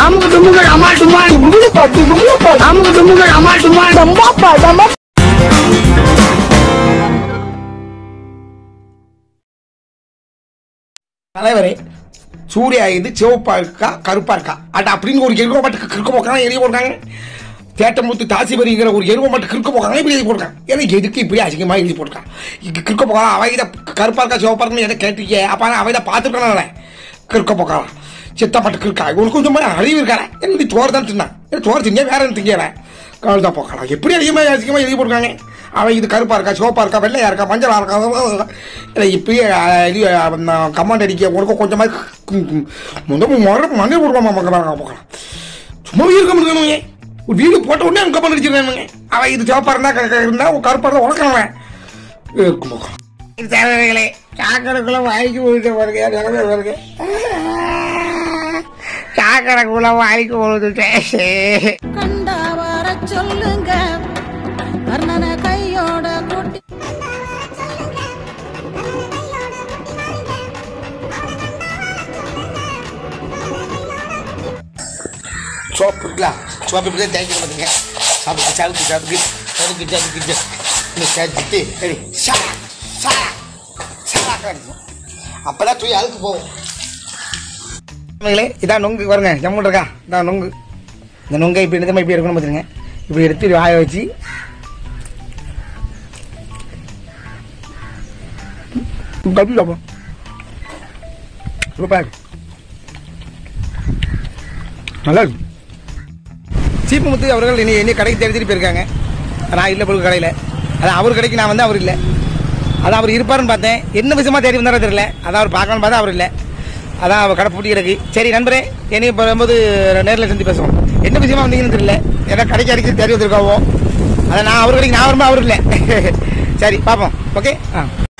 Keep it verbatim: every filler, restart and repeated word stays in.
அமுக்கு தும்முகள் அமால் டுமால் அமுக்கு தும்முகள் அமால் டுமால் தலைவரே, சூர்யா இது சிவப்பா இருக்கா கருப்பா இருக்கா அட அப்படின்னு ஒரு எருவ மட்டும் கிறுக்க போக்காங்க எழுதி போடுறாங்க. தேட்டமுத்து தாசிபரிங்கிற ஒரு எருவ மட்டும் கிறுக்க போக்காங்க இப்படி எழுதி போடுறாங்க. எனக்கு எதுக்கு இப்படி அசிங்கமா எழுதி போட்டுருக்கான். இங்க கிறுக்க போக்கா அவ இதை கருப்பா இருக்கா சிவப்பா இருக்குன்னு எதை கேட்டீங்க. அப்ப அவ இதை பார்த்துட்டான கிறுக்க போக்கலாம் சித்த மட்டும் கிறுக்கா உனக்கு கொஞ்சம் அறிவு இருக்காரு. எனக்கு சோறு தான் தின்னான் சோறு திங்க வேற என்ன திங்கல கழுதா போக்கலாம் எப்படி அதிகமாக அதிகமாக எழுதி போட்டுருக்காங்க. அவன் இது கருப்பா இருக்கா சிவப்பா இருக்கா வெள்ளையா இருக்கா மஞ்சளா இருக்கா இப்பயே கமாண்ட் அடிக்க உனக்கு கொஞ்சமாக மண்ணை போடுவாமா போக்கலாம் சும்மா இருக்க முடியணும். ஒரு வீடு போட்ட உடனே அவங்க கமாண்ட் அடிச்சிருக்கானுங்க. அவன் இது சிவப்பா இருந்தா இருந்தா கருப்பா இருந்தா உனக்கானவன் தேவைகளே சாக்கடைக்குள்ள வாய்க்கு போயிட்டு வருக வருக சாக்கடைக்குள்ள வாய்க்கு போகுது கண்டா வர சொல்லுங்க கர்ணன கையோட கூட்டி சோப்பு இருக்குல்ல சோப்பு இப்படி தான் தேய்க்க மாட்டேங்க சாப்பிட்டு சாப்பிட்டு சாப்பிட்டு அதுக்கு சாப்பிட்டு இந்த சேர்த்துட்டு சரி சா சா சா அப்போதான் தூய் அழுக்கு போகும். இதான் நொங்கு வருங்க ஜம்மு இருக்கா இதான் நொங்கு. இந்த நொங்கை இப்படி எடுத்து இப்படி எடுக்கணும் பார்த்துருங்க. இப்படி எடுத்து வாய வச்சு கப்பி சாப்பிடும் சூப்பர் நல்லா இருக்கு. சீப்பு முத்து அவர்கள் என்னை என்னை கடைக்கு தேடி போயிருக்காங்க. நான் இல்லை பொருள் கடையில் அதான் அவர் கடைக்கு நான் வந்து அவர் இல்லை. அதான் அவர் இருப்பாருன்னு பார்த்தேன். என்ன விஷயமா தேடி வந்தாரோ தெரியல. அதான் அவர் பார்க்கணும்னு பார்த்தா அவர் இல்லை. அதான் அவர் கடை பூட்டி கிடக்கு. சரி நண்பரே என்னைக்கு வரும்போது நேரில் செஞ்சு பேசுவோம். என்ன விஷயமா வந்தீங்கன்னு தெரியல. ஏன்னா கடைக்கு அடிக்க தேடி வந்திருக்காவோ. அதை நான் அவர் கடைக்கு நான் வரும்போது அவர் இல்லை. சரி பார்ப்போம். ஓகே ஆ